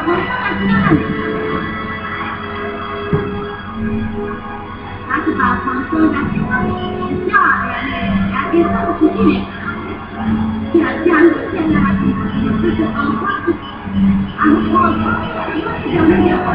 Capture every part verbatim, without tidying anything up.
他是把黄色的下来，两边都是去，家家里现在这是黄花，啊，我我有那个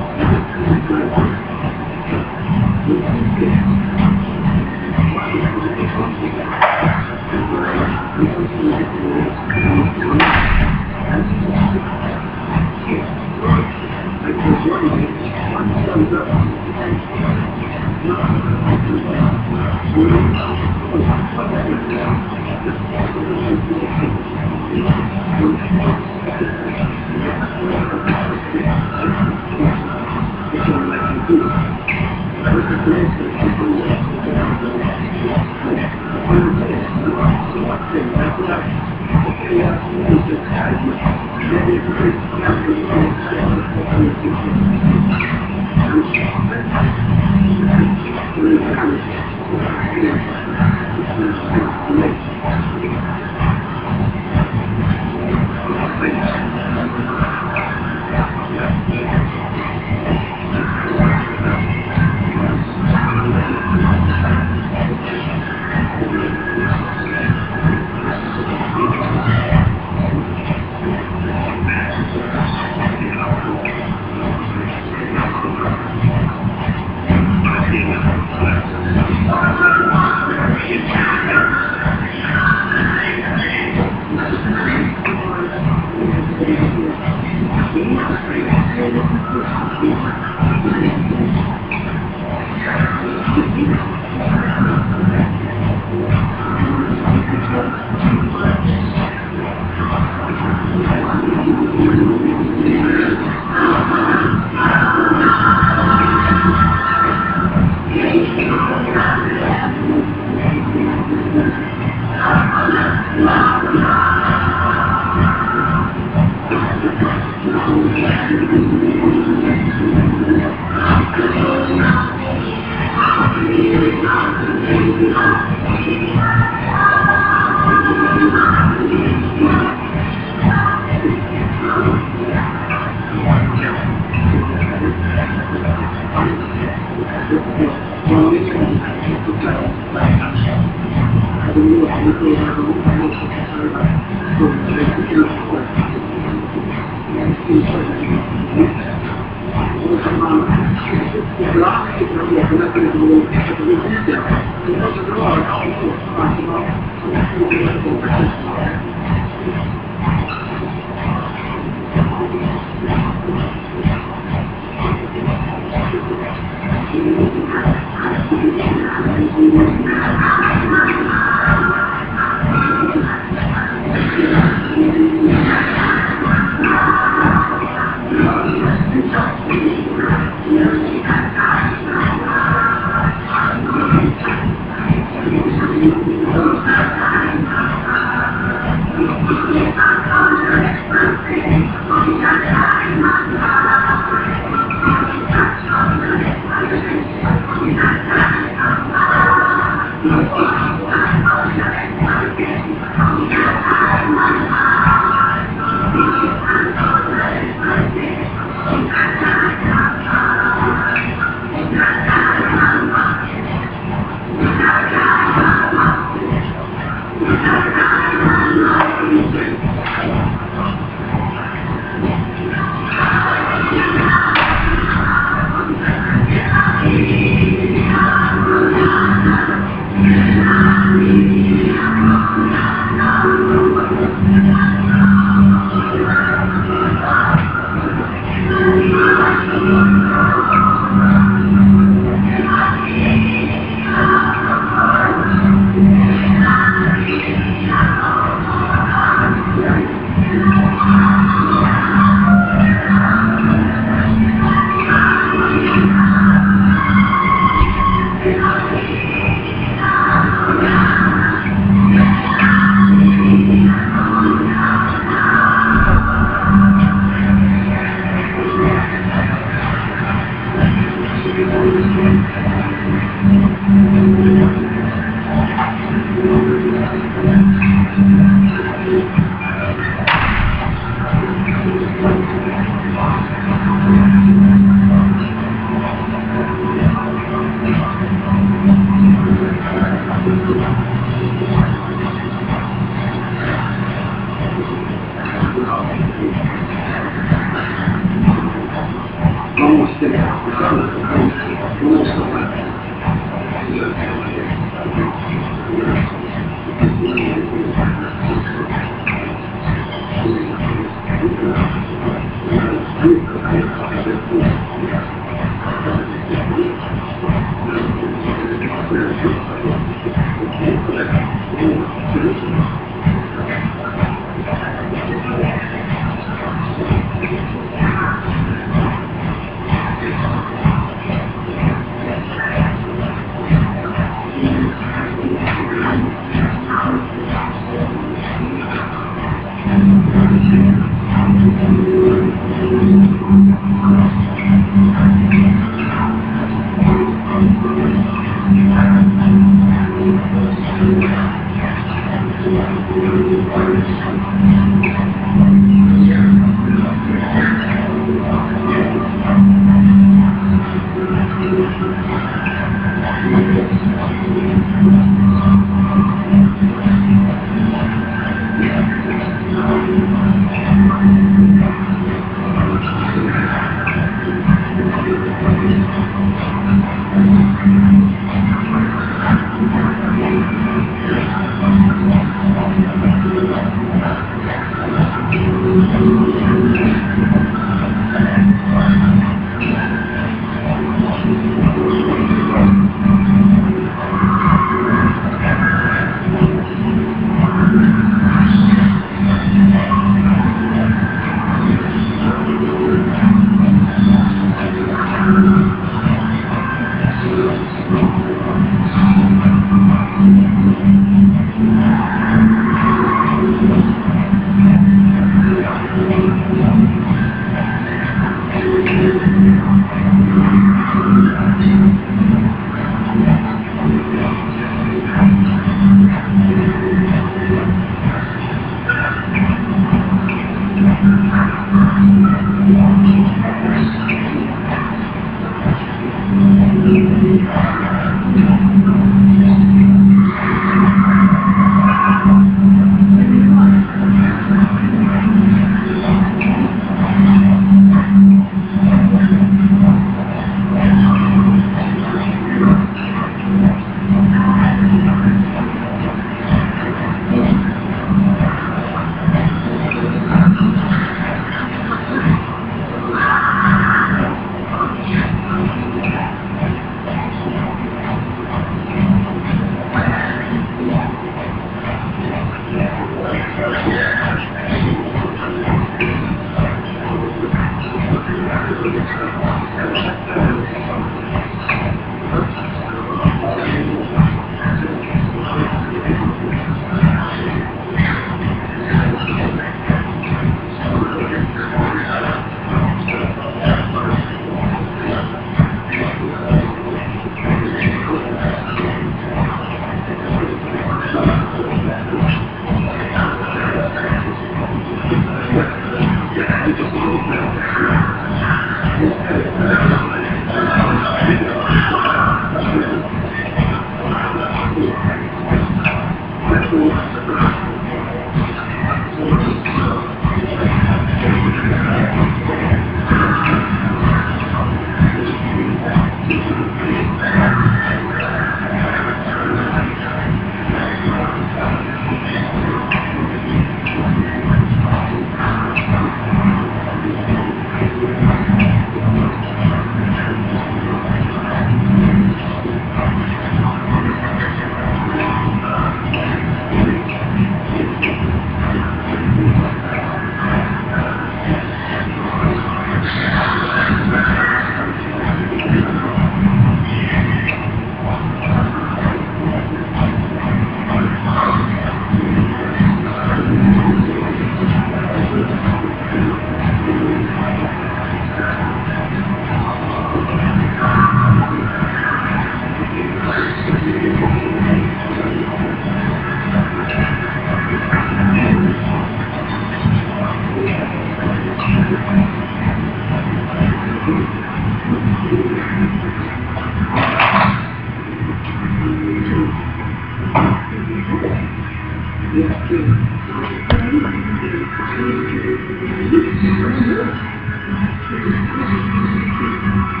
Thank you.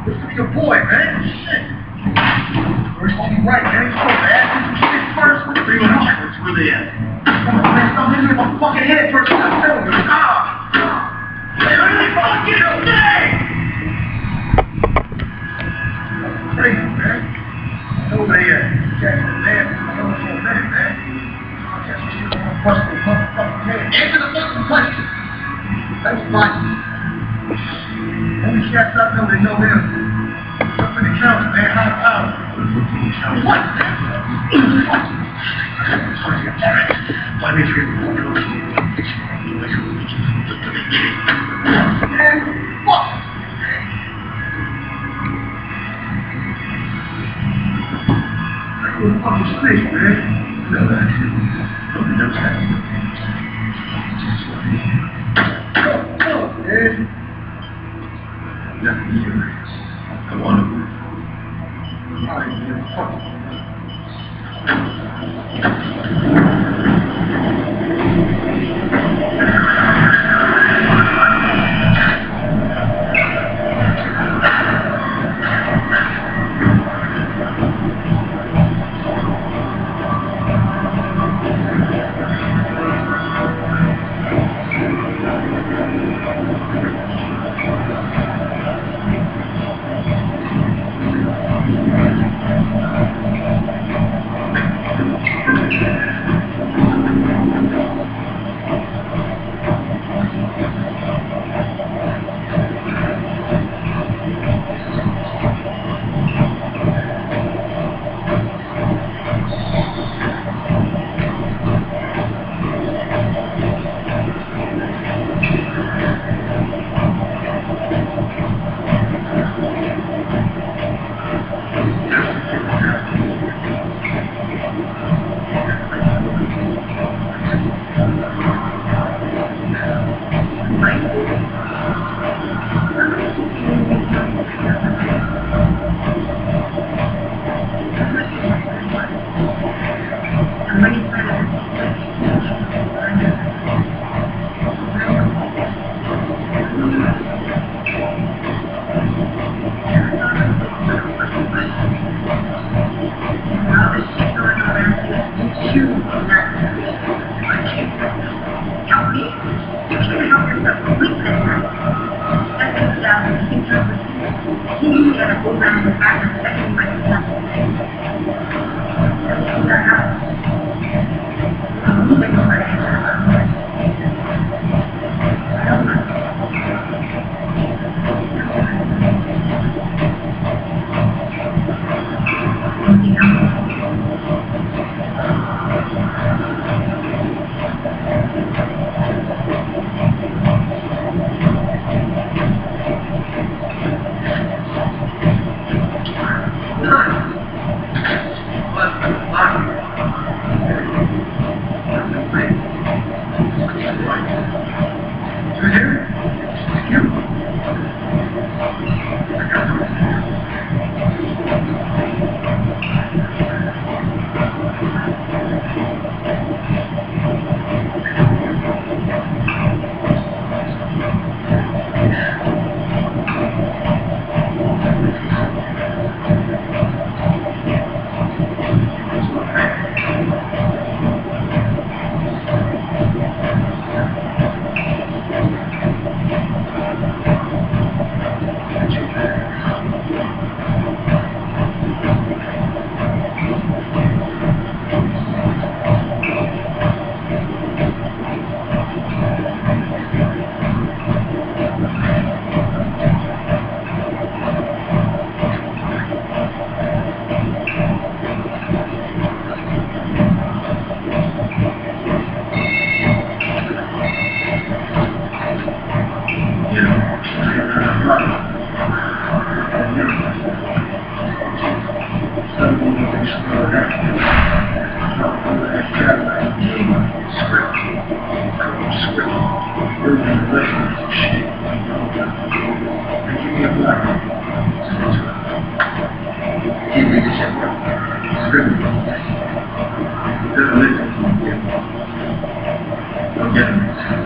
Listen to your boy, man. Shit. First thing right, man. You supposed to ask me some shit first. Three one one. What's really at? Come on, man. Stop hitting me in my fucking head first. I'm telling you. Ah. Hey, let me fucking okay. Crazy, man. Nobody at Jackson, man. I know for a minute, man. I'll catch you shit on my busted motherfucking head. Answer the fucking question. That's fine. Only cats I know that know him. Up in the county, man. High power. What? What? Why did you get the fuck out? Man, fuck! What the fuck is this, man? No, that's it. Don't be no sense. Go, go, man. Nothing serious. I want to move. Alright, man. Fuck it.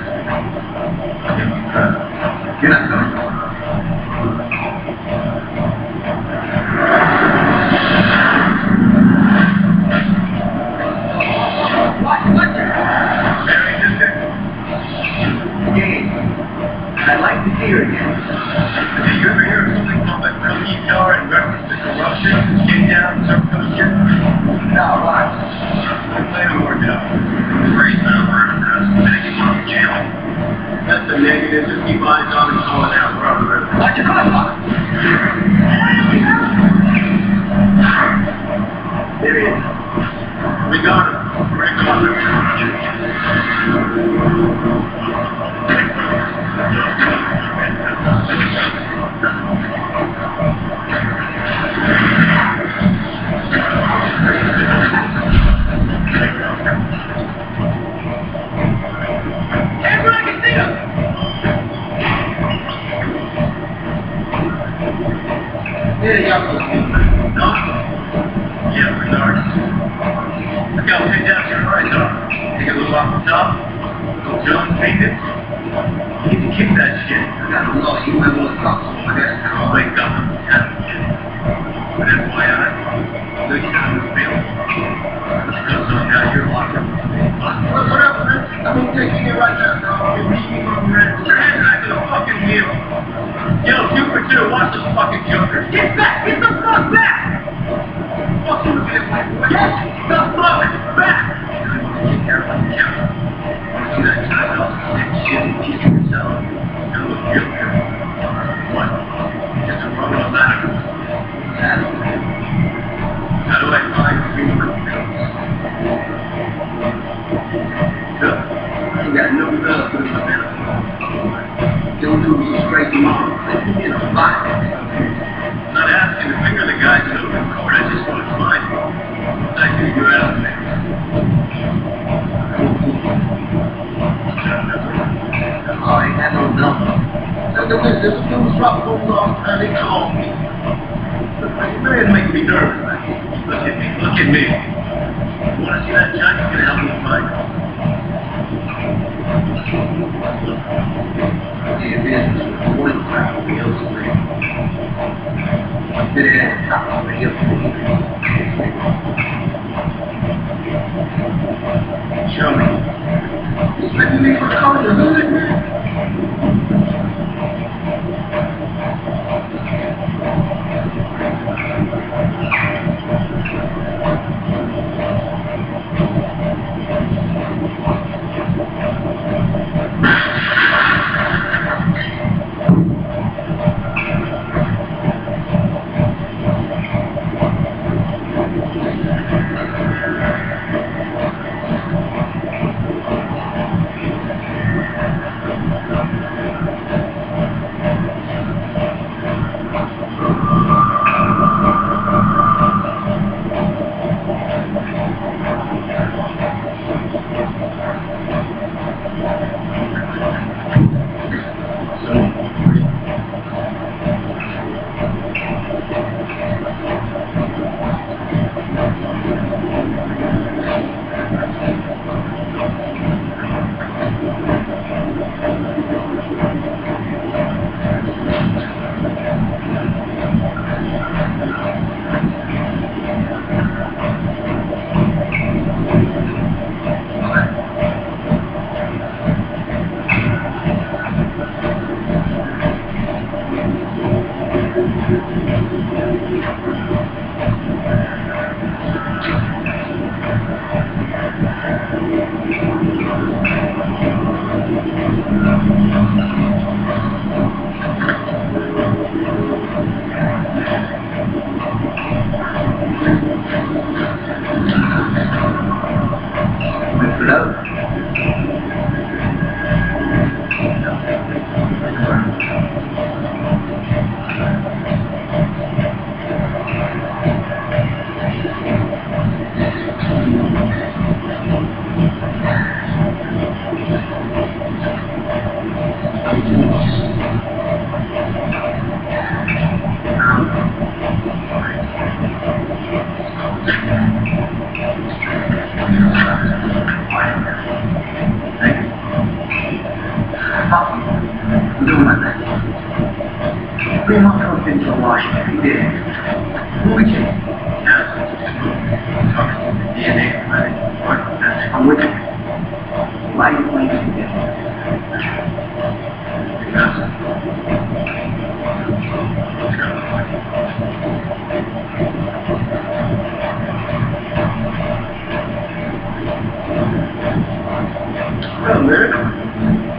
You're not going. Somebody's on his phone now, brother. Watch your car, father. There he is. We got him. Great father. Yeah, y'all. No? Yeah, Bernard. Look how picked out your right arm. Take a little off the top. Little jump, take it. You can kick that shit. I got a law. You might want to talk to him. I got to Oh, wake up. But F Y I, look at this bill. This goes on down your locker. What up, man? I'm going to take you here right now, dog. You're meeting me on the red. Put your hands back to the fucking wheel. Yo, two for two, watch this fucking joker. Get back! Get the fuck back! Fuck you, man. Get the fuck back! Get careful, careful. See that time out, that shit and kiss yourself. You look guilty. What? Just a rubber ladder. How do I find fingerprint pills? Look, I ain't got no love for this man. Don't do me straight tomorrow. In a fight. I'm not asking to finger the guys in open court. I just want to find you. I think you're out there. Oh, I ain't got no number. Look at this. This dude's dropping over off and they call me. Look, man, you're really making me nervous, man. Look at me. Look at me. You want to see that judge? He's going to help me find you. Yeah, business with a wood crowd on the hill street. Did it at the top of the hill street. Show me. You expecting me for calling the hood, man?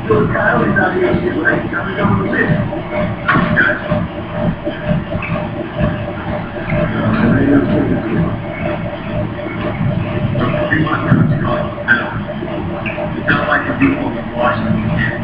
Those coyotes out here shit like I'm going to live. Three months ago, it's called metal. It sounds like the people in Washington again.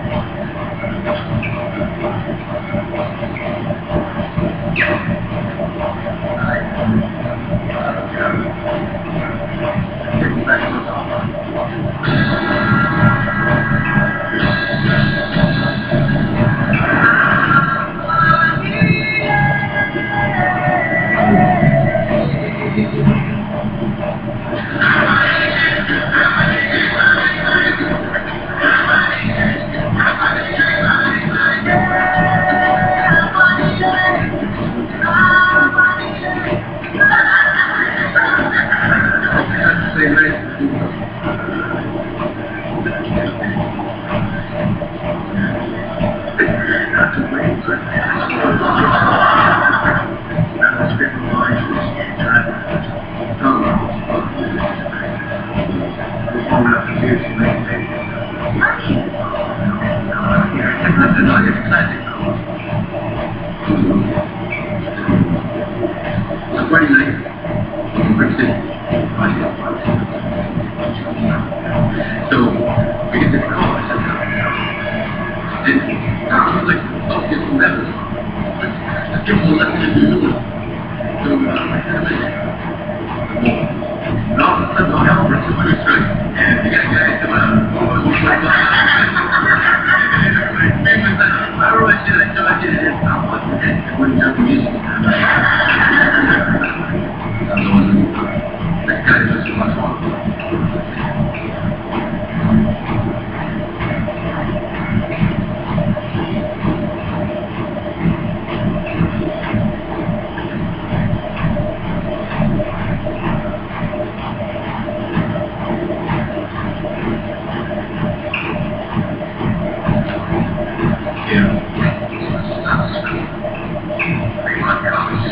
Yeah.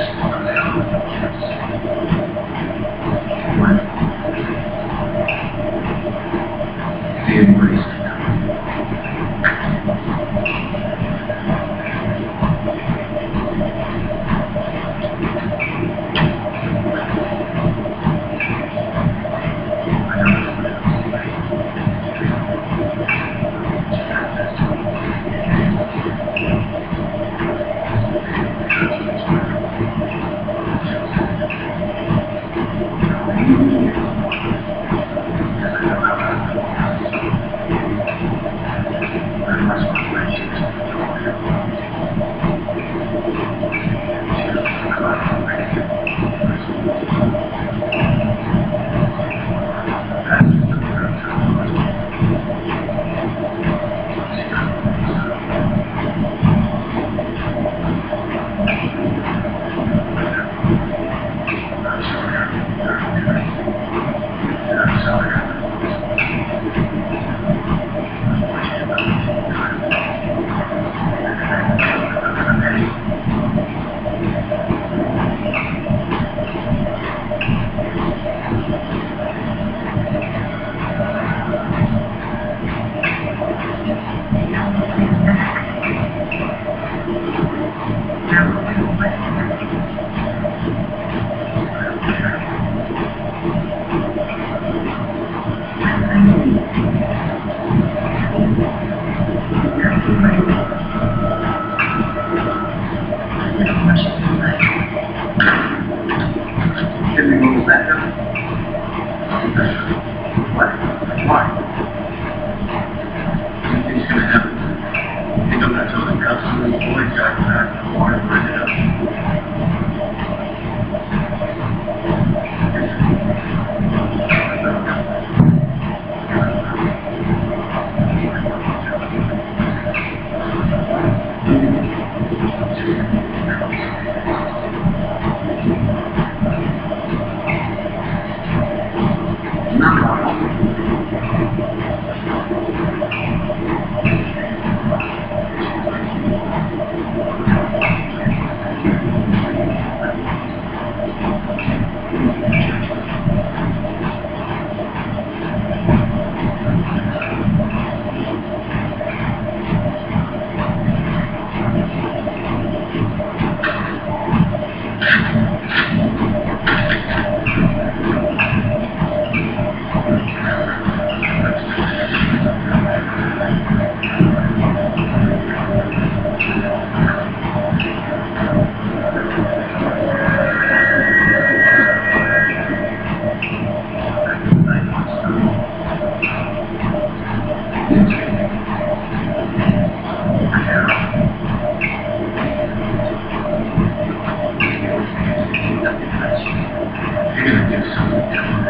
You're gonna do something different.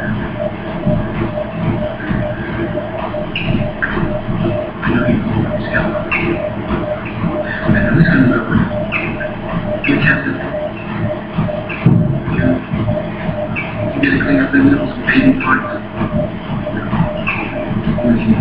I know you always help. And listen to me. You tested. You, you get to clean up the little baby parts. With you.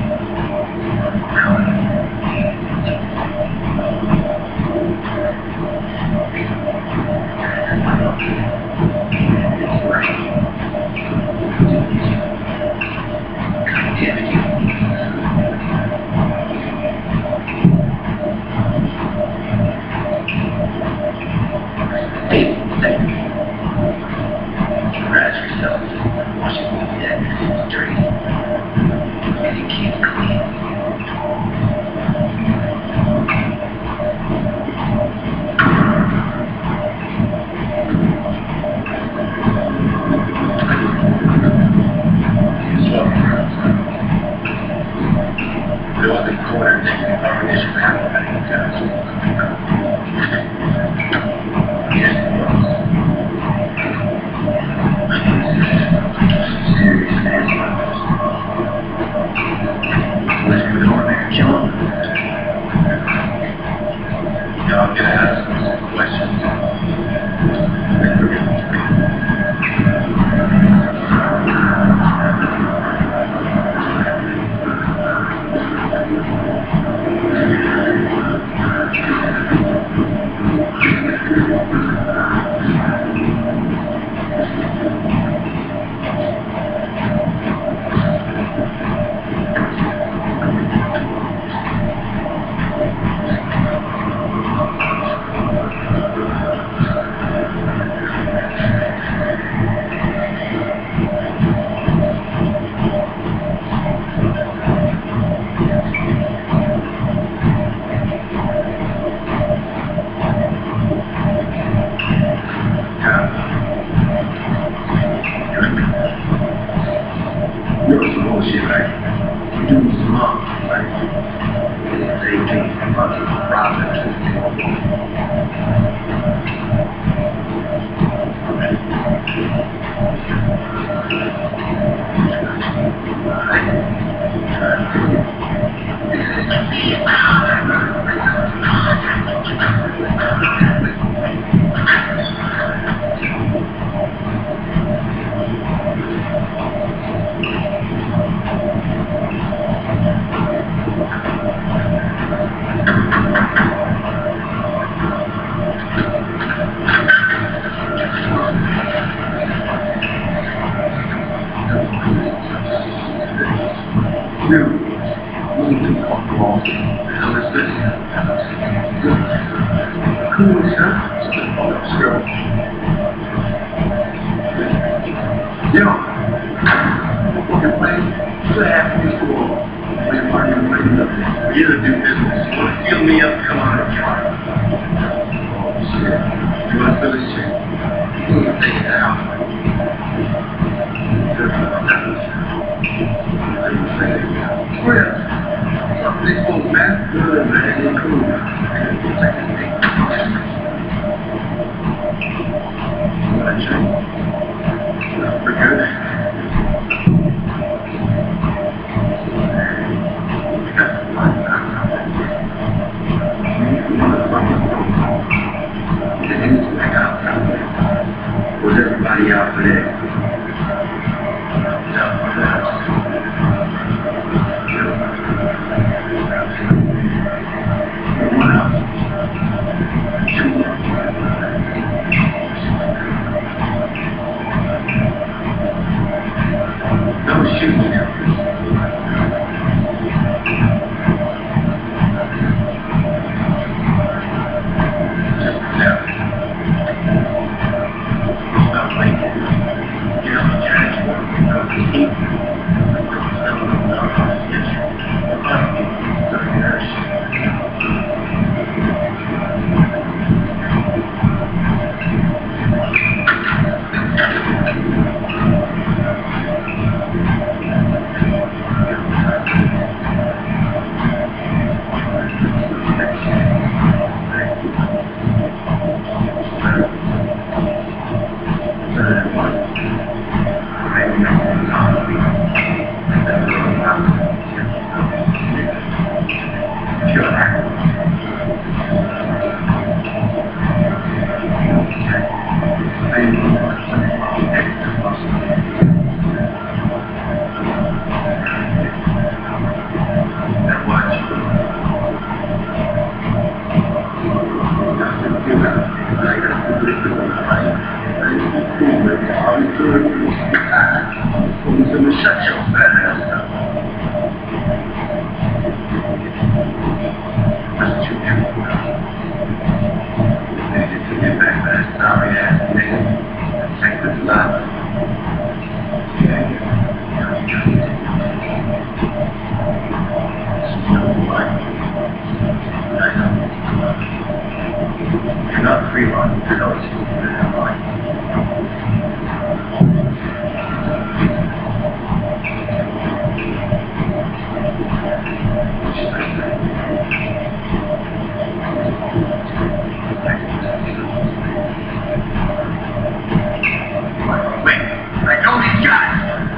Shut your fat ass up. That's what you do. Then you took it back to that sorry ass nigga. Take this lava. Yeah, yeah. You're not free, Ron. You know it's stupid and right. Wait, I know these guys.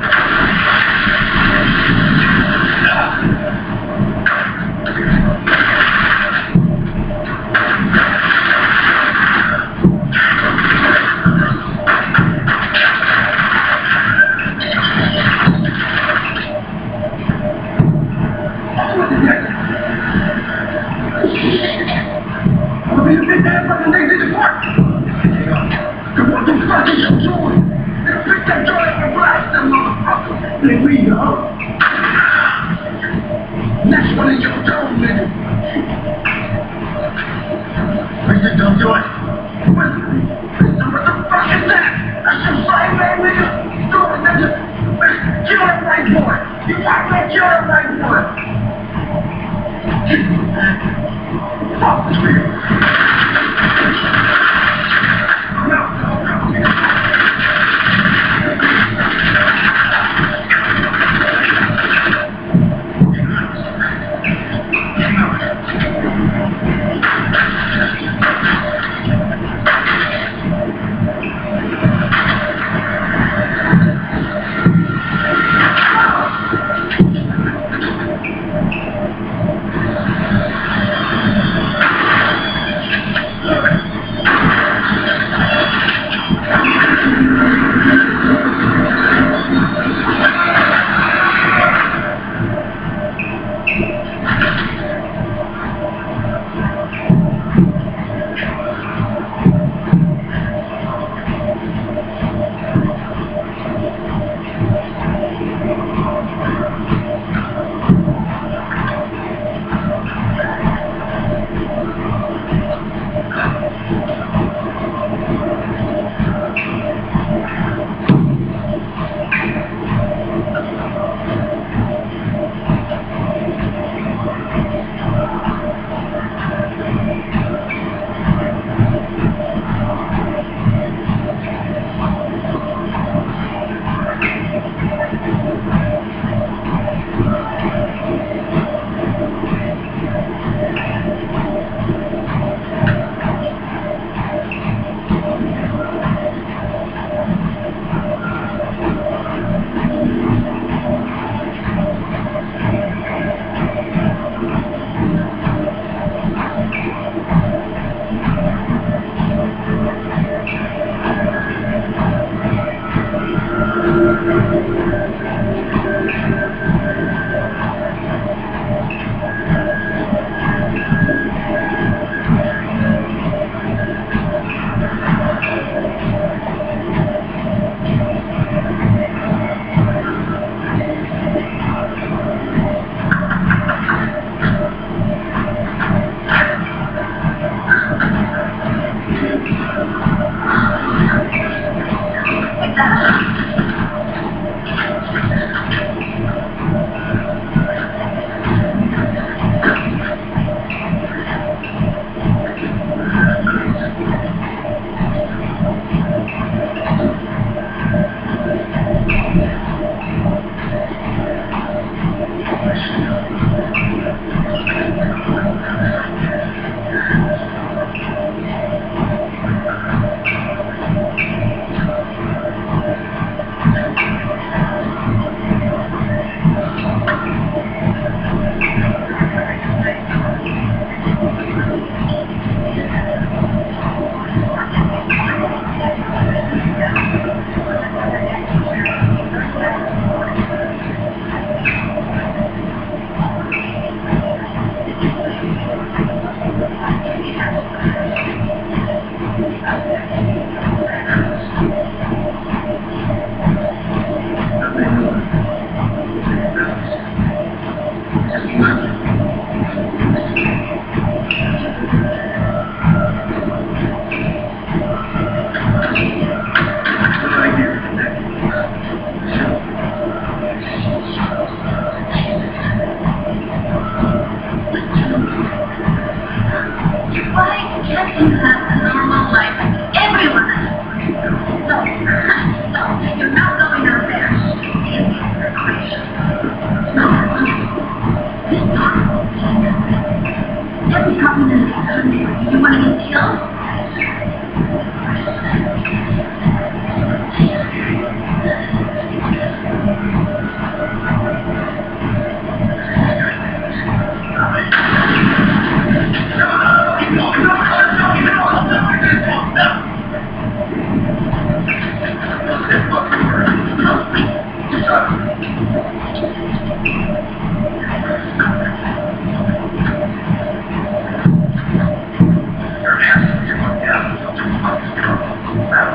Here we go. Next one is your turn, nigga. What you don't do it? What the fuck is that? That's your side man, nigga. Do it, nigga. Kill that white boy. You got to kill that white boy. Fuck this nigga. No, no, no, nigga.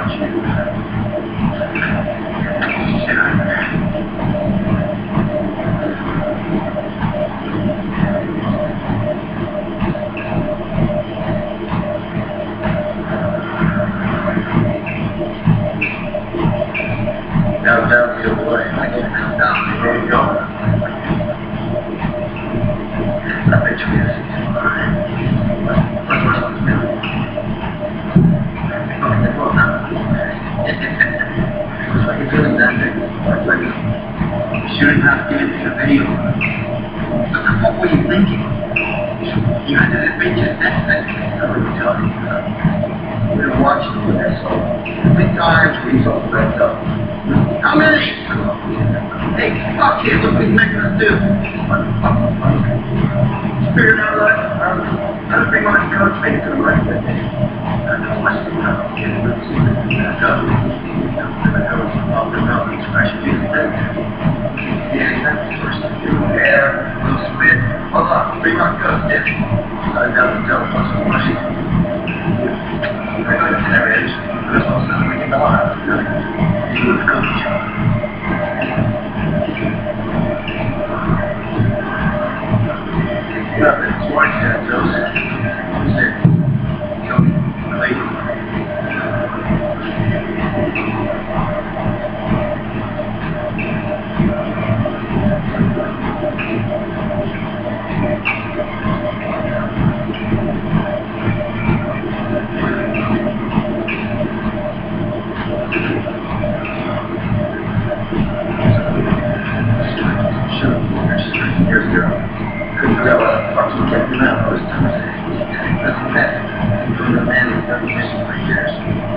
want you. Sit on there. Now, down the other way. I can come down. There you go. I bet you yes. All right. What's what's on the middle? Okay, well, now. Looks like you're feeling that thing. Looks like you shouldn't have given me a video. What the fuck were you thinking? You had to admit your next thing. I wouldn't tell you. We've been watching you there, so three times we saw the red up. How many? Hey, fuck it, what are we making us do? Figured out that I don't think my coach made it to the right that day. I know I still have a kid with that up. I know it's up and up, it's especially in the day. Yeah, that's the first thing to do. Yeah, a little spit. Hold on, bring my coach, did you? I got to tell what's the money. I know it's there is. There's no sound we can go on. You would come to you. Well, it's one set, Joseph. Who's it? Tony, lady. Here's the girl. Couldn't figure out what the fuck you kept him out this time. That's the best. From the man who's done missing for years.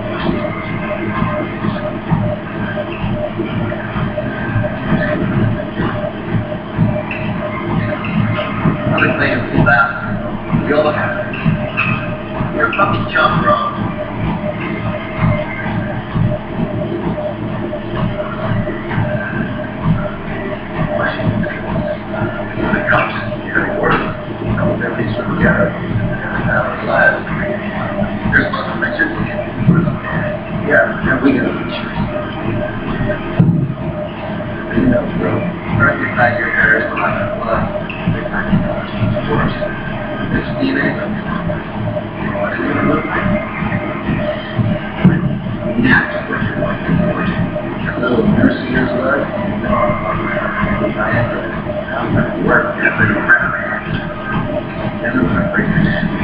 Another thing is pulled out. We all have it. You're a fucking chump, bro. There's lots of pictures. Yeah, yeah, we got a picture. You know, bro. Right beside your hair is like a blood. Of course. There's D N A. What does it look like? Natural. A little nurse in your blood. I have to work every round. And I'm going to break your neck.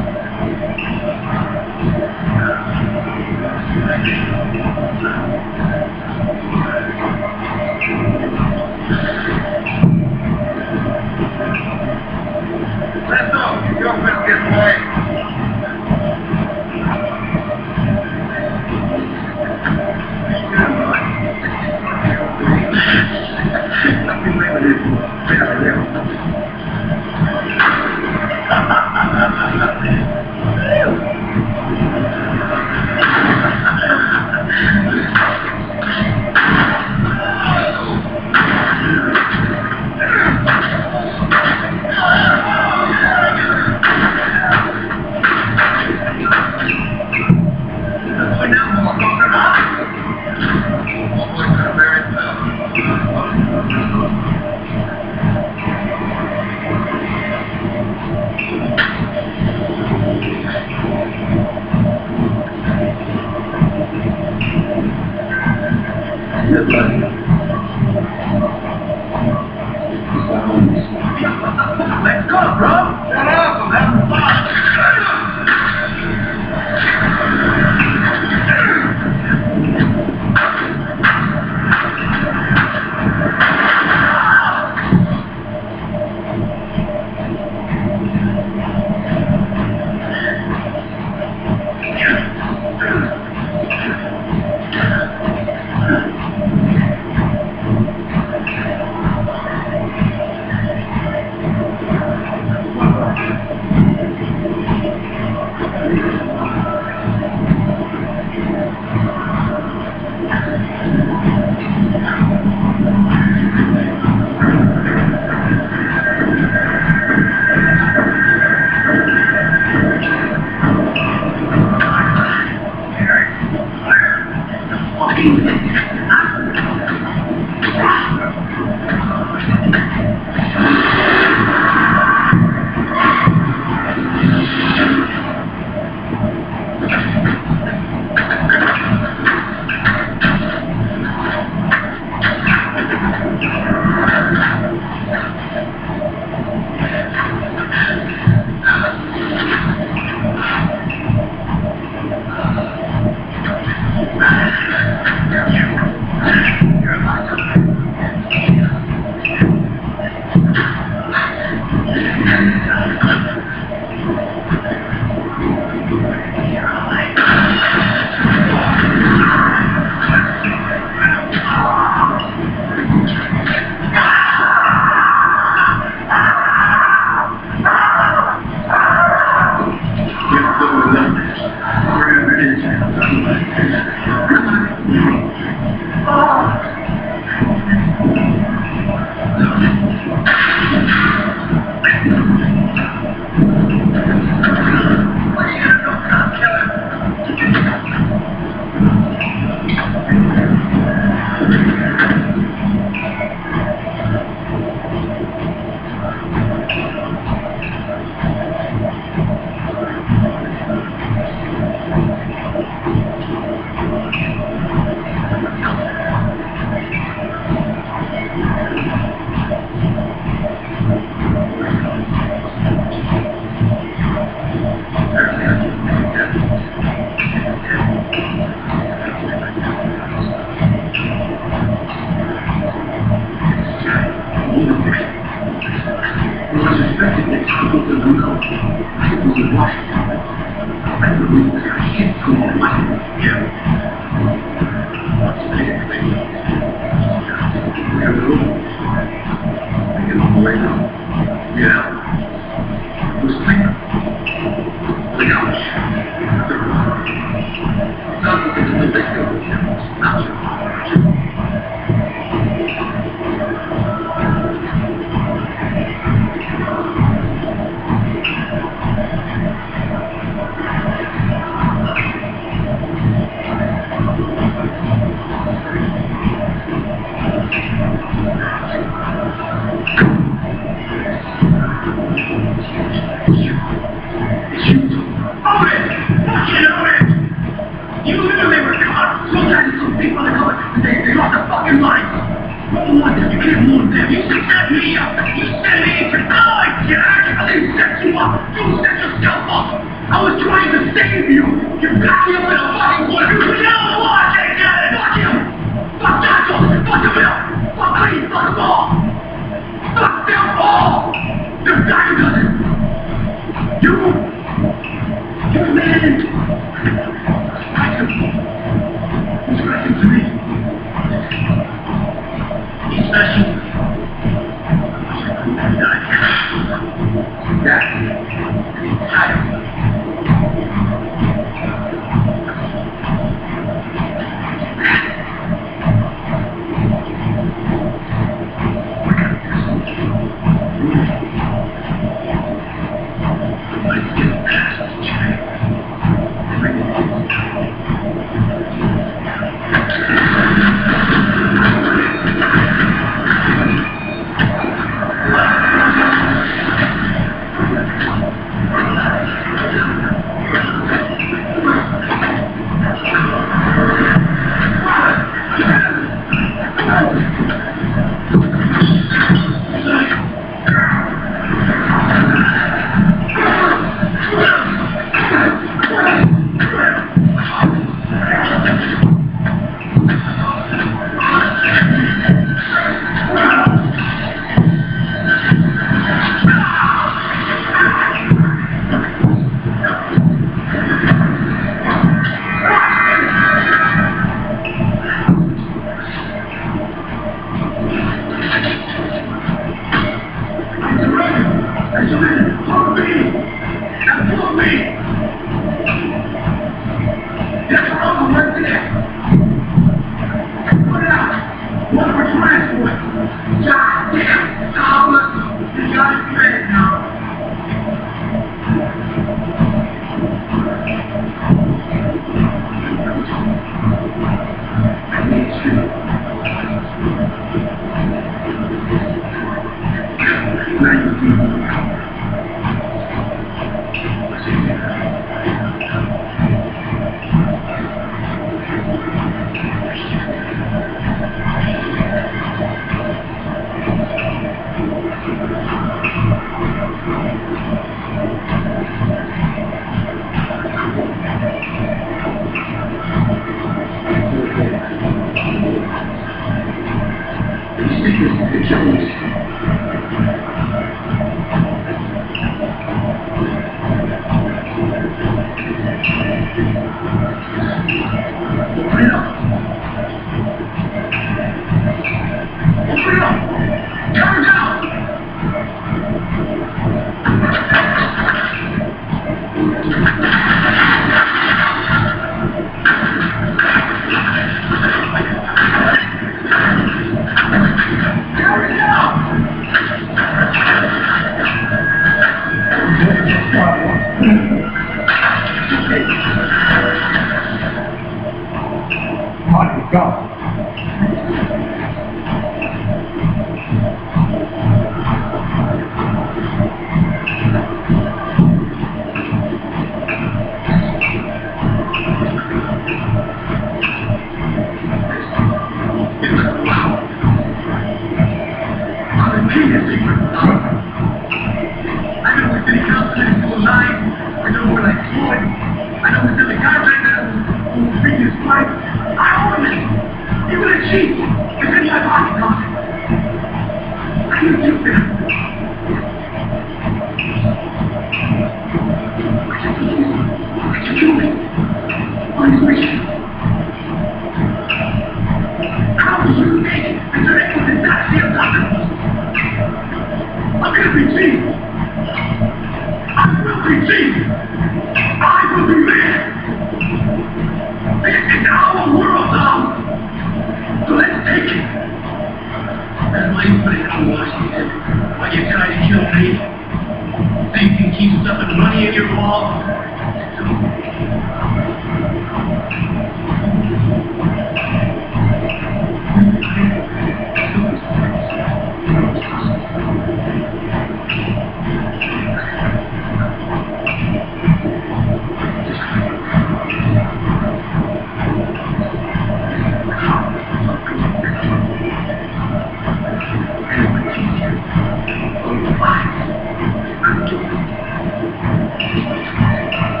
Thank you.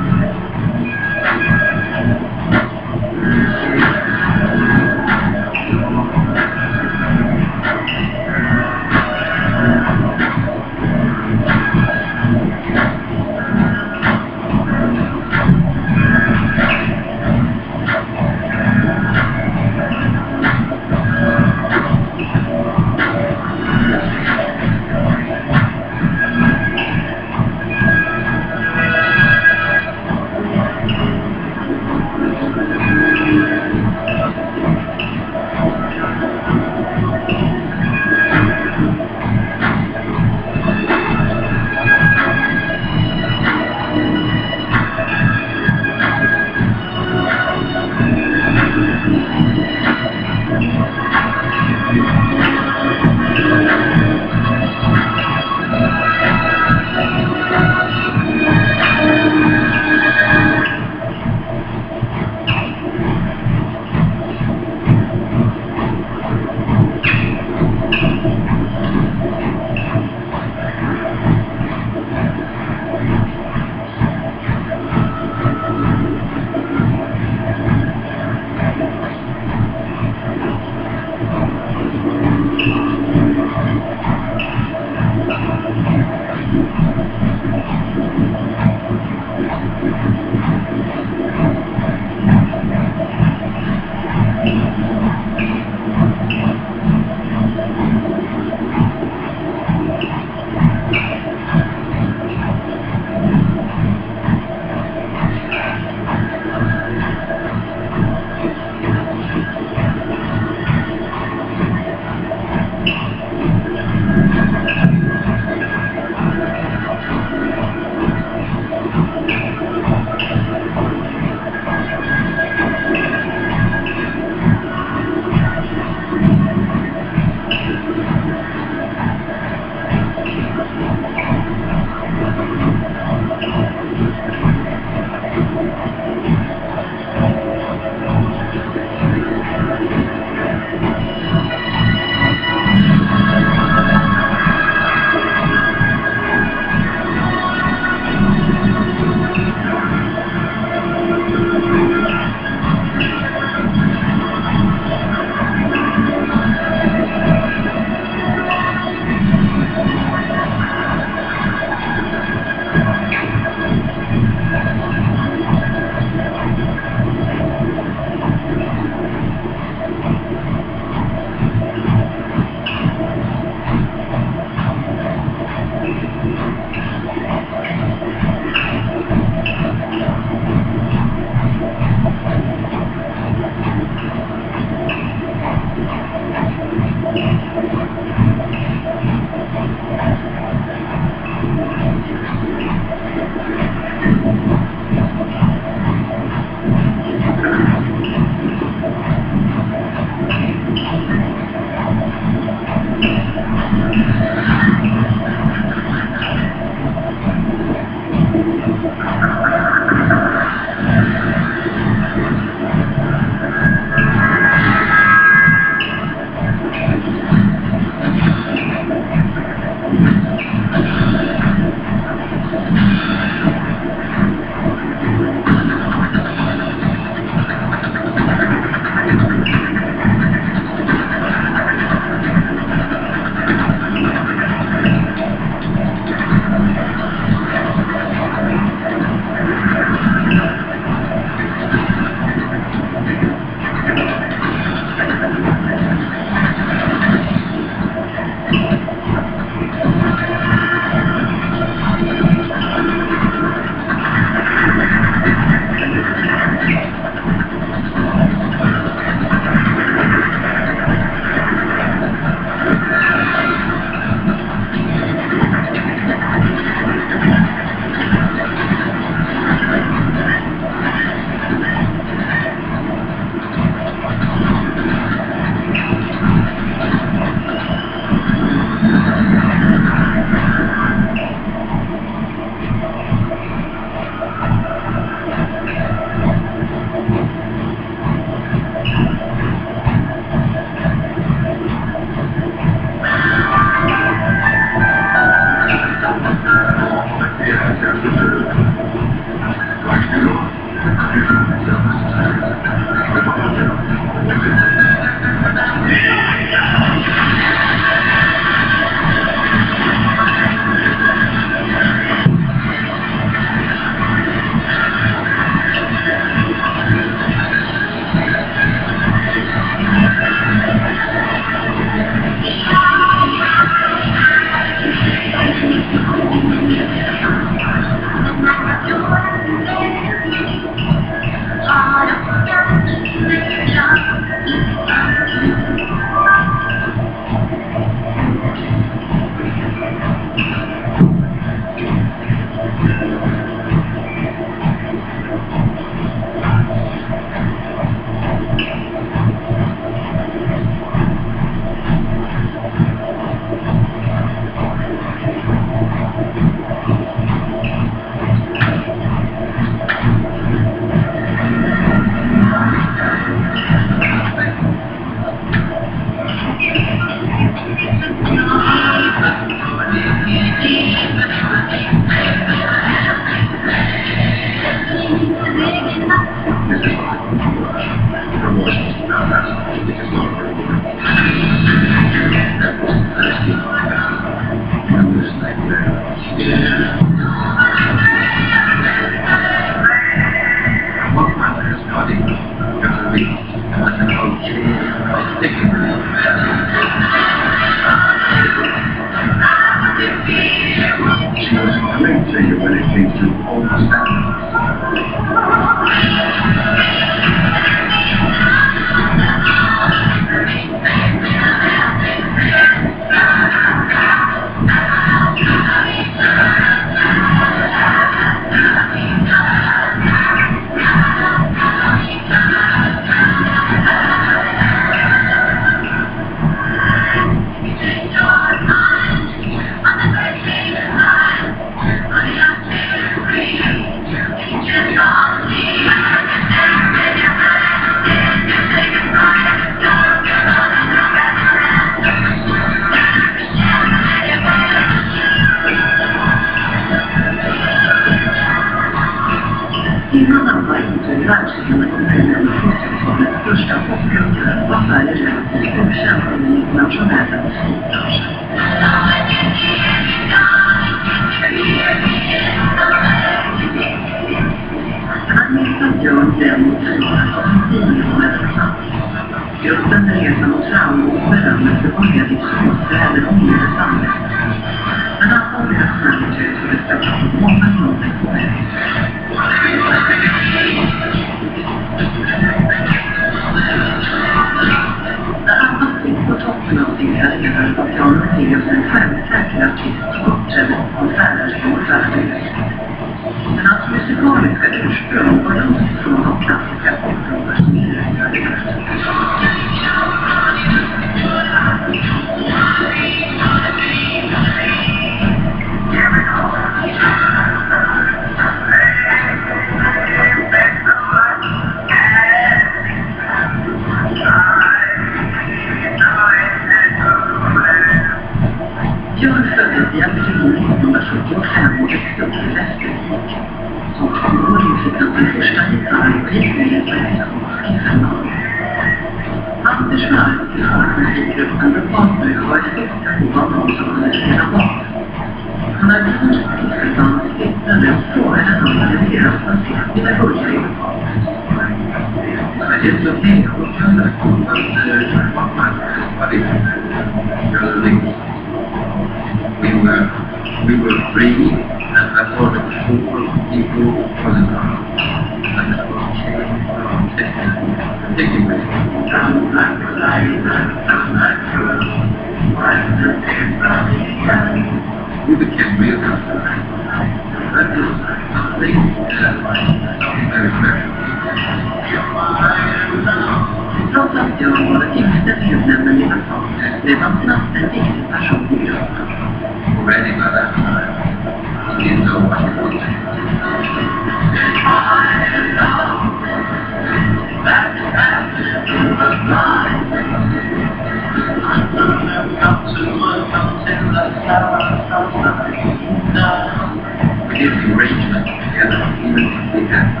Arrangement together, even if we have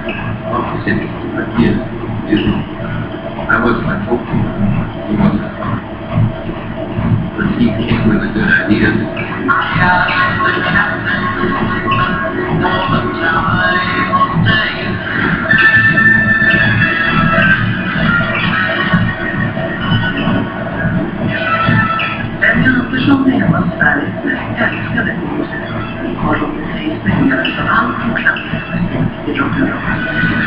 Pacific, but here, Disney. I was like hoping he wasn't. But he came with a good idea. Den Andersson är en av Sveriges mest älskade musiker. Har de sig spelare som allt och klassisk musik i rock'n'roll.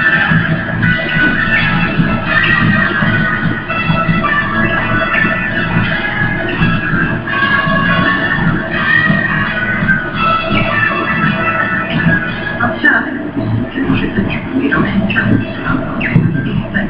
Hans kärlek till musiken skjuter i de enkla musiklarna inte.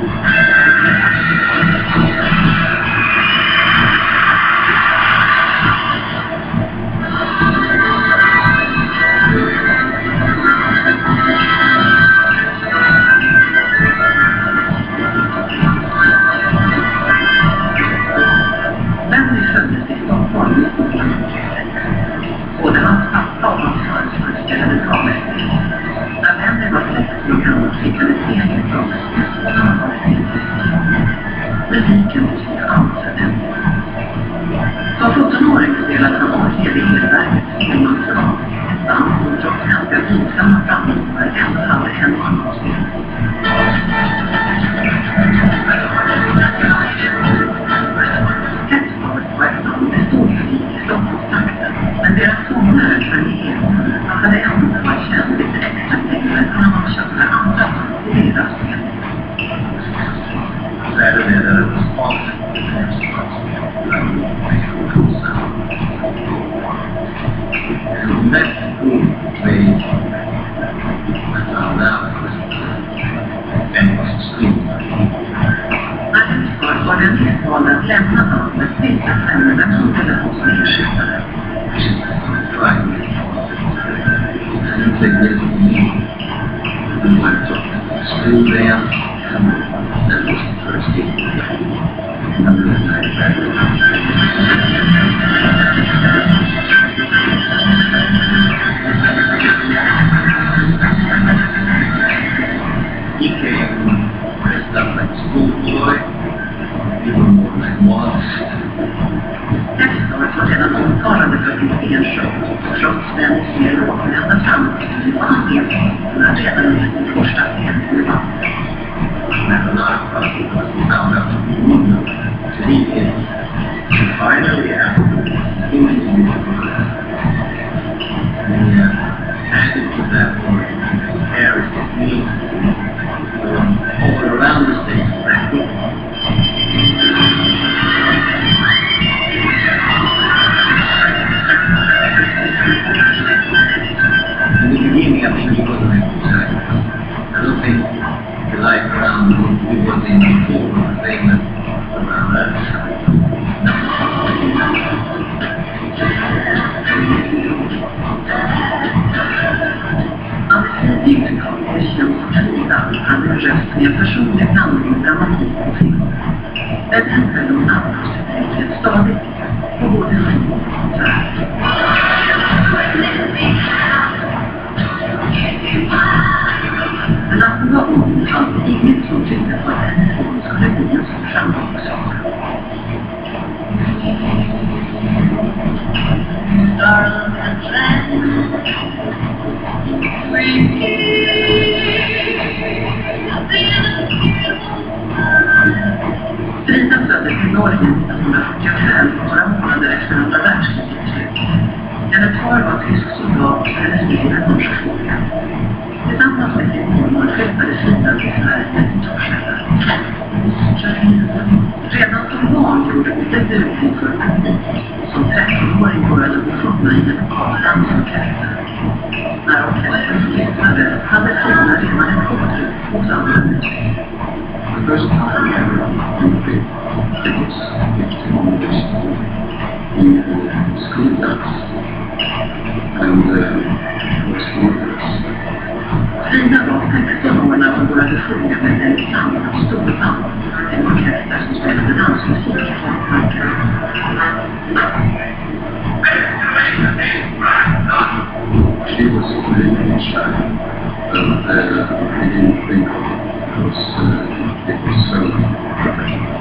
Benny föddes i Stockholm nittonhundrafyrtiosex. Både hans pappa och hans farfar spelade dragspel. När Benny var sextio år gammal fick han ett eget dragspel och han var ett intresserad. Musiken betyder allt för Benny. Som sjuttonåring spelade han orgel i Helbergets enmanskap. Ett band som trots ganska blygsamma framgångar ändå hade en annorspel. Men deras sångare Charlie hade ändå varit känd lite extra längre när man köpte andra band i deras spel. Saturday that it was awesome. And next week, they I found out it was and was asleep. När Hensford var den utvalda att lämna bandet vilka sämre vem som skulle ha som ersättare. Right. And they did me. We went to school dance. That was the first day. And then I graduated. He came dressed up like a schoolboy, even more like modest. Hensford var redan omtalande för sin scenshow, trots den dialog ända fram till han erfarenheterna redan under sin första scen i bandet. And a lot of problems we found out to he is finally out he was beautiful. And uh, added to that one, Harris is me um, all around the stage. In the beginning, I think he wasn't excited. I don't think the life around he was in before was famous around that time. Anders Lindgren är känd som Frida. Han är en röst med en personlig blandning dramatik och film. Den händer de namnprojektet stadigt på både film och konsert. Men att någon hade inget som tyckte på att den hon skulle bli en sån framgångssak. Frida föddes i Norge nittonhundrafyrtiofem, några månader efter andra världskrigets slut. Hennes far var tysk soldat och hennes mor en norsk fågel. Tillsammans med sin mormor flyttade Frida till Sverige till Torshälla. Redan som barn gjorde hon debut inför publik. Som trettonåring började hon sjunga i en lokal dansorkester. När orkestern slutade hade Frida redan en kort hos andra musiker. The first time we ever played, it was fifteen years in uh, school dance. And uh, it was wondrous. Frida var sexton år när hon började sjunga med en samling av storband, en orkester som spelade dansmusik i folkparken. She was really shy, but and uh, I didn't think of it because uh, it was so professional.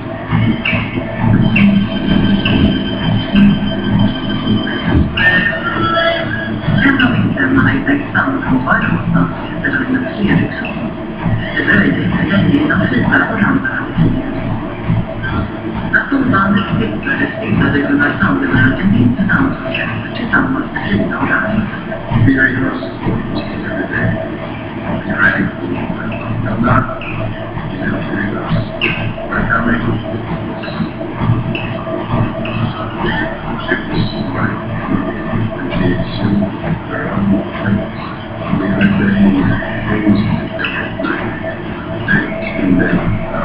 En av medlemmarna i Texan var någonstans heter Linus Eriksson. Det dröjde inte länge innan fyra varandra hade tidigare. När storbandet flyttade spelade Gunnar Sanderberg en intressant orkester tillsammans med Frida och Ragnar. We rehearse every day. We're ready. I'm not. You know, we rehearse. We're coming. It was right. And she's in her own things. We had the things every night. Day and day.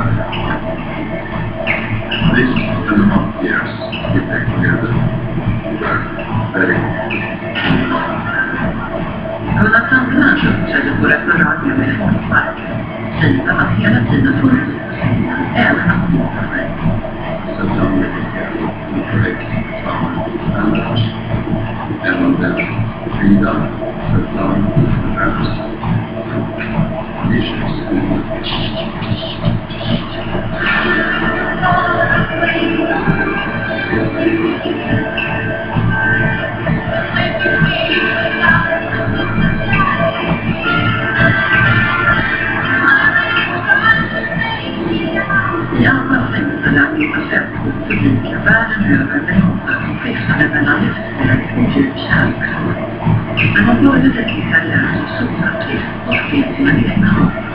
This and a half years we take together. We're very Gunnar Sanderberg uppträdde på restauranger med Folkparken. Frida var hela tiden full, även att hon var själv. Så som det är korrekt som Anders. Även den Frida, Svetlan, Ernst. Issues. I andra slängseln i procent mot publiken världen över med låtar som skiftade mellan livsväg och djup kärlek. Men hon började sin karriär som solartist och skrev sina egna låtar.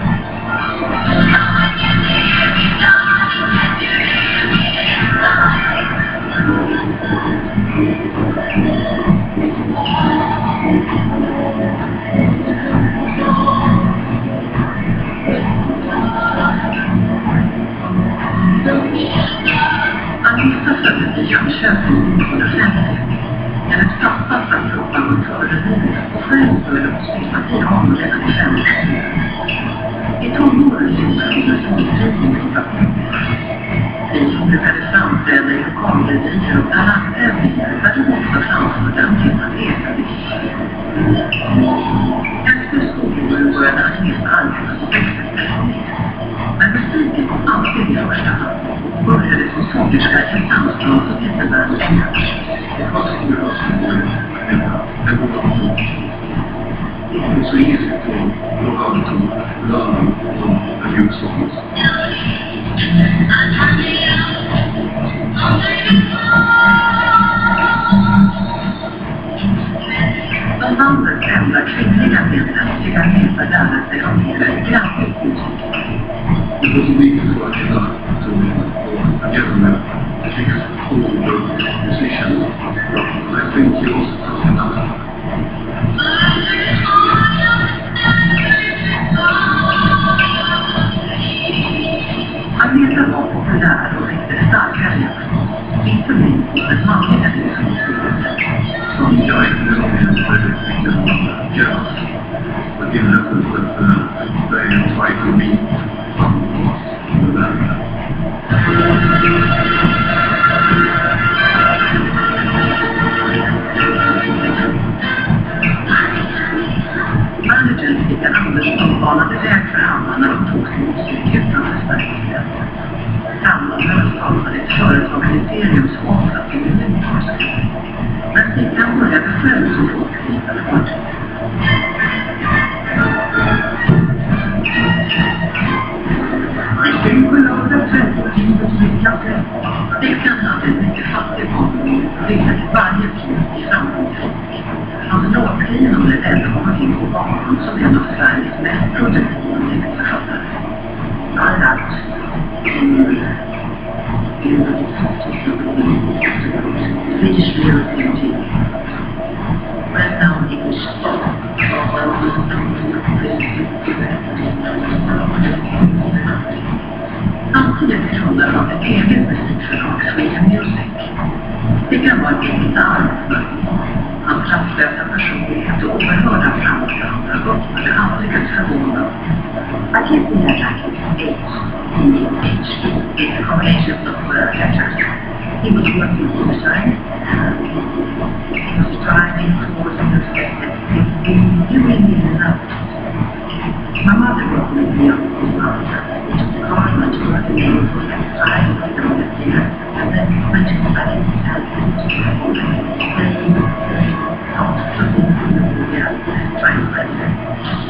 Anissa föddes i Jönköping nittonhundrafemtio. Hennes pappa satt upp amatörer och själv började hon spela piano redan i femtio. I tonåren lyssnade hon med sångtidning som var hon brukade framträda i lokalrevyer och talangtävlingar där hon också framförde en hela resevisning. Efter skolåren började Agneta arbeta som växelspecialist. Men musiken kom alltid i första hand. Började som sångerska i Sandström och Göteborg. It was so easy to know how to learn a new songs. De bandets enda kvinnliga medlemmar Agneta lärde sig av mer grabbig musik. It was a week before I got to get a six older musicians. I think he was enough. Agneta var populär och fick det starka redan. Inte minst hos den manliga musikskolan. Som jag inte väldigt mycket om jazz. But in lessons that uh, they try to meet some of the band. Managern fick en alldeles ombanade väg för Hanna när de tog sin musik utanför Sveriges gränser. Hanna skapade ett företagskriterium som omsatt till miljontals. Men Stickan började själv som folkvisade bort. Stickan hade en mycket fattig barndom och riktade till varje tid i framgångsrik. Hans låtskriven blev välkommen in på banan som en av Sveriges mest produktiva textförfattare. Allt till Swedish lyrics right now English samtidigt grundade han ett eget musikförlag, Sweden Music. Det kan vara ett äkta arbetsmarknad. Hans kraftlösa personlighet och oerhörda framstående öppnade aldrig att förvåna. Artisten är faktiskt H. D. H. It's a combination of uh, letters. He was working full time and he was striving towards the fact that he was doing it enough. My mother brought me the young father. God went to work in the neighborhood. I was the one here. And then went to the back and had things to hold. Then he was very soft for me. Yeah, trying to find it.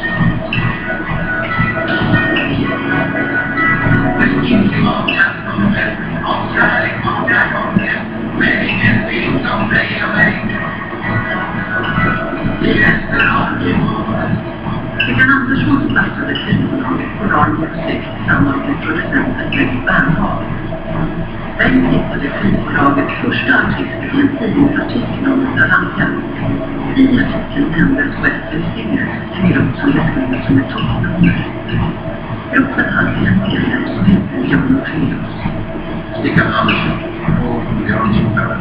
Stickan Andersson startade filmbolaget på Radio sex tillsammans med producenten Bengt Bernhard. Bengt hittade filmbolaget första artist i en tidningsartikel om Ida Lanka. I artikeln nämndes Western Singer, en grupp som beskrivs som ett toppnummer. Gruppen hade en medlem som hette Jan Frius. Stickan Andersson och Björn Kjellberg.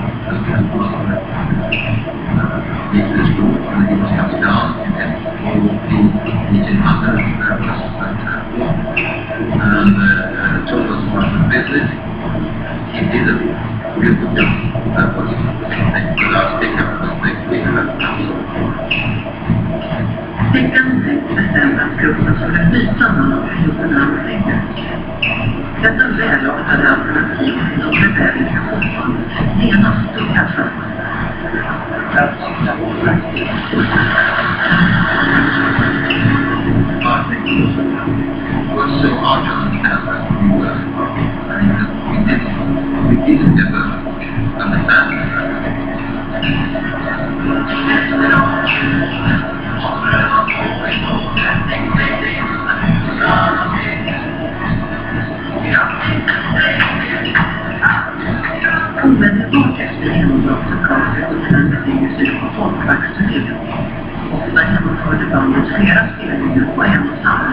Gick till skol och det var ganska dans och vi gick in andra and uh, told us about the business. He did a good job. That was the last pickup was next week. Stickan bestämde att gruppen skulle byta namn och gjorde namn Singer. Detta välartade alternativ till de rebelliska fortfarande genast stod här fram. Was so hard to understand that we were we didn't we didn't ever understand Omedelbart efter genombrottet gav sig Stickan Singers ut på folkvaktsturné. Ofta genomförde bandet flera spelningar på en och samma.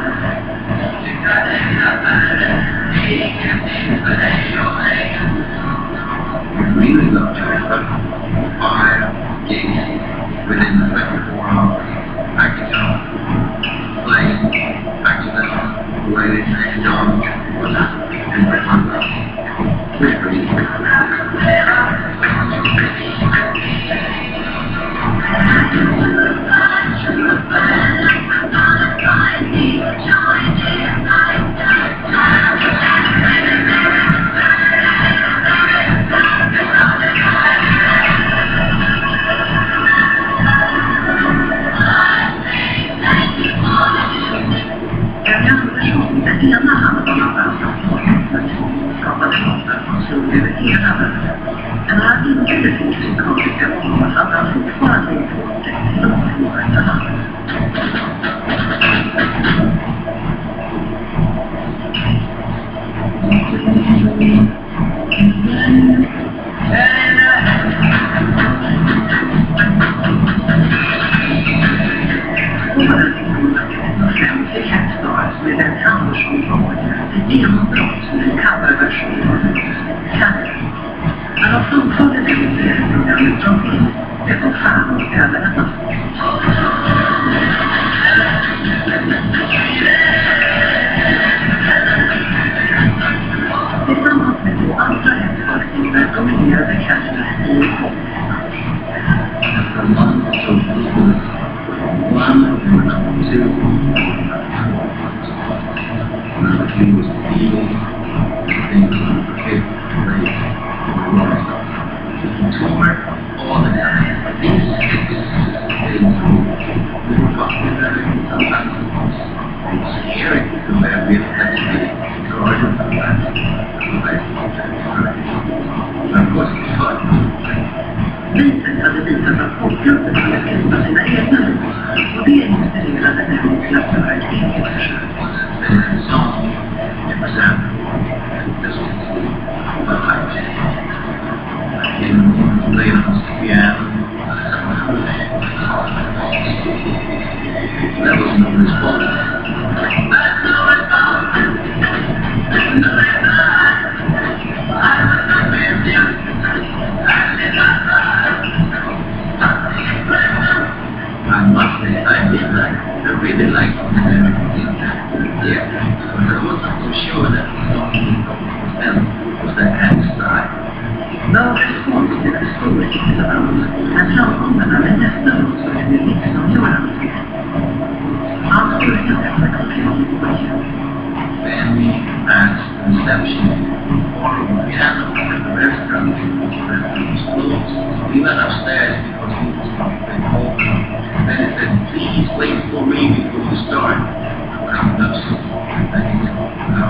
We really loved it. Five gigs within the twenty-four hours. Practicing, playing, practicing, writing, John was in the front row. Which really den ena handen av bandet skapade låtar som slog över hela världen. Men när han inte befinner sig komplikat på hade han fortfarande inte upptäckt till låtgården för landet. Med den Andersson var ett genombrott med en coverversion av Cancer. Men de fullföljde den serieprogrammet från film, det som fan och över en natt. Tillsammans med två andra hemsfalkningar dominerade Cancer i pop. He was evil, things okay, great, he toured all the time. These six things we were talking about it sometimes. It was scary to have been actually guarded from that. But of course it's fun. Viset hade visat att popgruppen hade skrivit sina egna liv och det inspirerade dem till att göra ett eget försök. The song it was that this was like in played on the piano. That was no response. That's no response. That's no response. I was not with you. I did not run. I must say I did like, I really liked it. Yeah, but I wasn't so sure that the song was that kind of style. Now, it's going to be the story of the band, and framgångarna med nästa låt så är det liksom göra något. Allt skulle inte vara konkret. family, past, conception, horrible piano, and the restaurant, restaurant closed. We went upstairs because we was been home. And then it said, please wait for me before you start. I'm coming up soon. And then he said, no.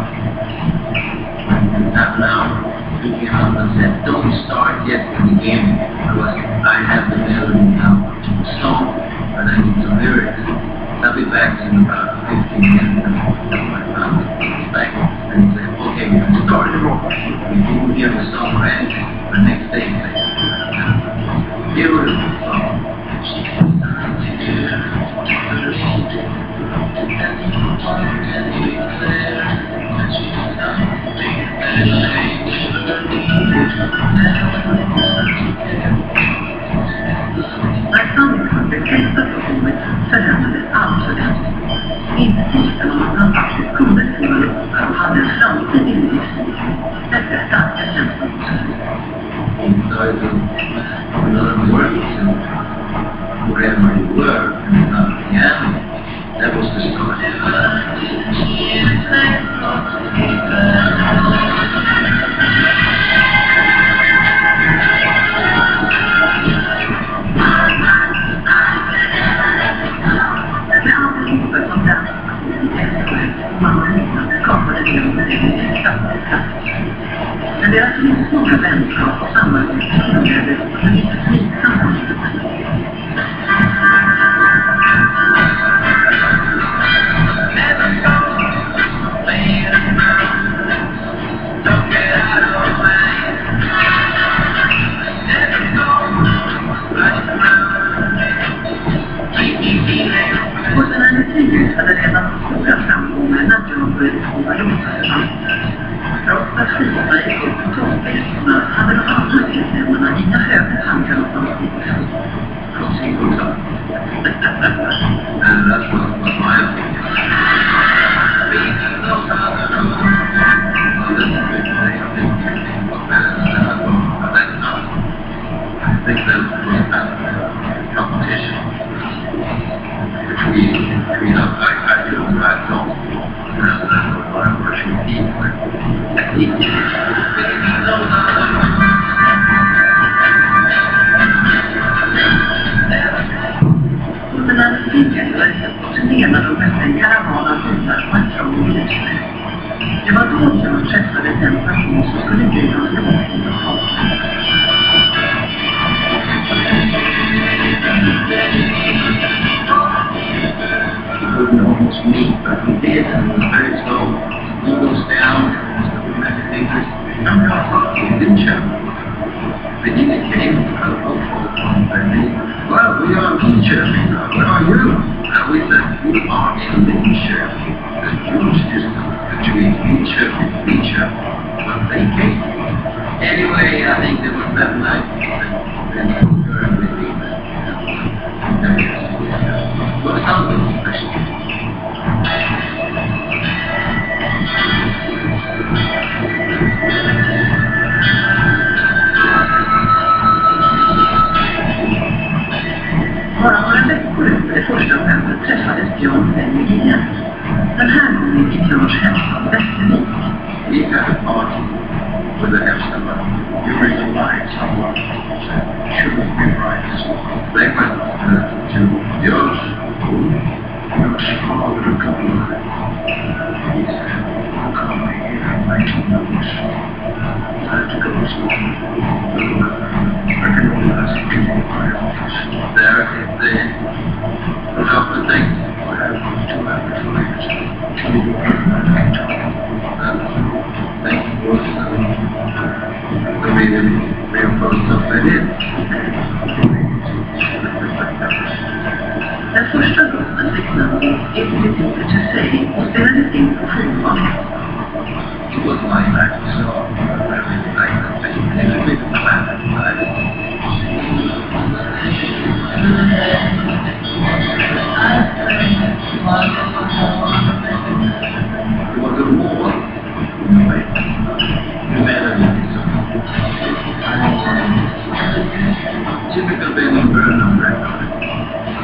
Half an hour, he came up and said, don't start yet in the game because I have the melody now to the song, but I need some lyrics. I'll be back in about fifteen minutes. That's my family. He's back. And he said, okay, we can start it off. We didn't hear the song ready. The next day, he said, beautiful song. She's starting to do it. När samtalet bekräftade rummet förändrades allt ordentligt. Inte visste om att han faktiskt kunde skriva låtar och hade en framtid i livet. Detta starka känslan hos sig. Inside the another world and wherever you were and not piano, that was the start. Men deras livslånga vänskap och samarbete fungerade som en lite slitsam och sen hade Sirius hade redan stora framgångar när John började skriva låtar. Trots att skivorna gick upp på topplistorna hade de andra medlemmarna inga höga tankar om dem stickar. Från sin kontakt. And that's what was my opinion. Speaking of other roads, well, this is a big thing. I think you think about that and that, but that's not. I think that was kind of competition between, between us. I, I do, I don't. That's what I'm pushing people with. Under den stigen turnerade de efter en karavan av bilar som var trång i lyset. Det var då jag träffade den person som skulle bli hans låtskrivare. We couldn't almost meet, but we did, and it was very slow. He goes down, meditated, and we didn't show. But he came to a hopeful point by me. Well, we are teachers, where are you? And we said, we are in leadership. The huge distance between teacher and teacher. But they came. Anyway, I think there was that night that we were with me. It was something special. Bara några veckor efter det första mötet träffades John Lenny igen. Den här gången i Björns hälsa av Västervik. We had a party with the Hemstad. You realize someone shouldn't be right. They went to Björns. Björns father a couple of them. He said, I'm coming here and making notes. I had to go to school. I can only ask people in my office. There is the after things. I have two advertisements. Two thank you for the reason we are supposed to fit in. Den första gruppen fick namnet Equity to Say och spelades in på skivan. It was my life, so I really like that thing. It was a bit flat, but it was a war. Typical Benny Burnham record.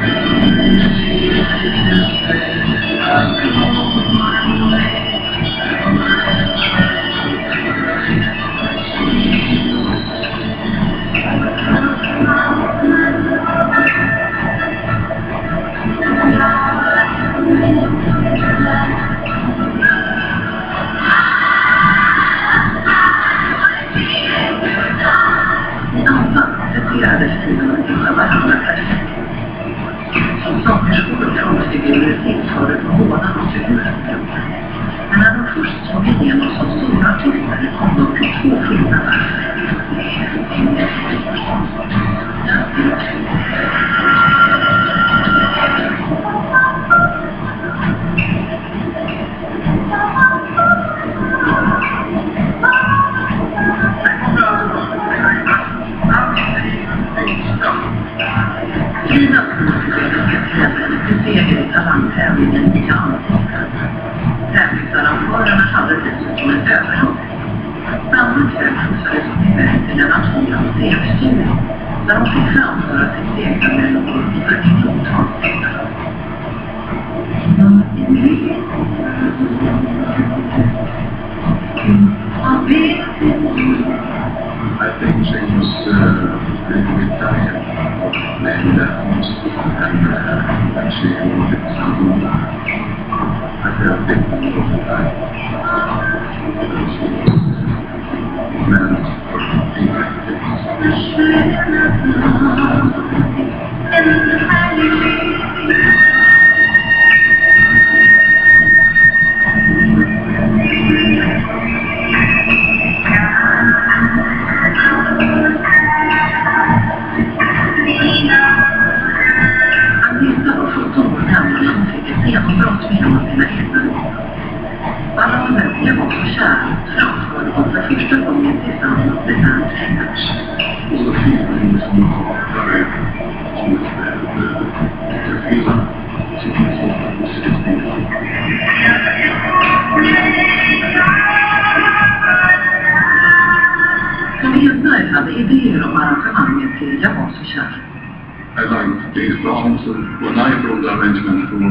I liked these songs, and when I wrote the arrangement for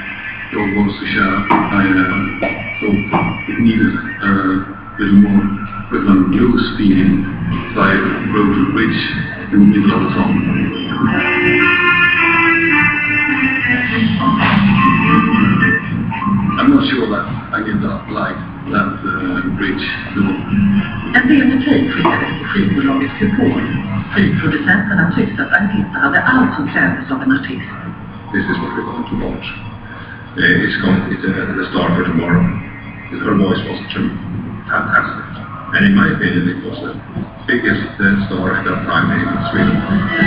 Jag var så kär, I uh, thought it needed a little more with a blues feeling, so I wrote a bridge in the middle of the song. I'm not sure that I did not like that uh, bridge. No. En demotejp skickades till skivbolaget Kupol. Skivproducenterna tyckte att Agneta hade allt som krävdes av en artist. This is what we're going to watch. Uh, it's going, it's uh, the star for tomorrow. Her voice was true, fantastic. And in my opinion, it was the biggest uh, star at that time in Sweden.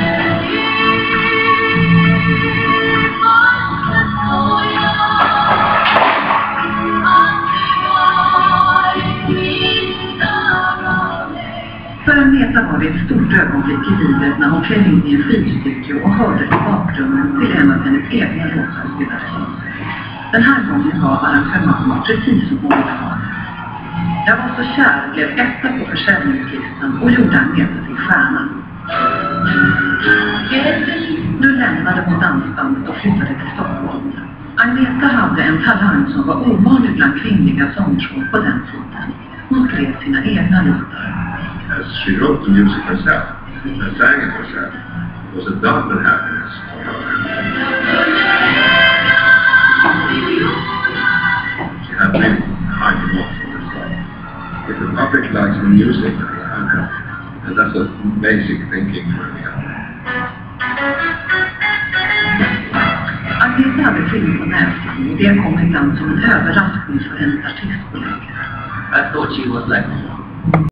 För Agneta var det ett stort ögonblick i livet när hon klev in i en skivstudio och hörde i bakgrunden till en av hennes egna låtar spelades in. Den här gången var arrangemanget precis som hon ville ha. Jag var så kär, blev etta på försäljningslistan och gjorde Agneta till stjärna. Nu lämnade hon dansbandet och flyttade till Stockholm. Agneta hade en talang som var ovanlig bland kvinnliga sångerskor på den tiden. Hon skrev sina egna låtar. As she wrote the music herself, and sang it herself, it was a double happiness for her. She had really high hopes for herself. If the public likes the music, I'm happy. And that's a basic thinking for me. Agneta hade film på näsan och det kom ibland som en överraskning för hennes artistkollegor. I thought she was like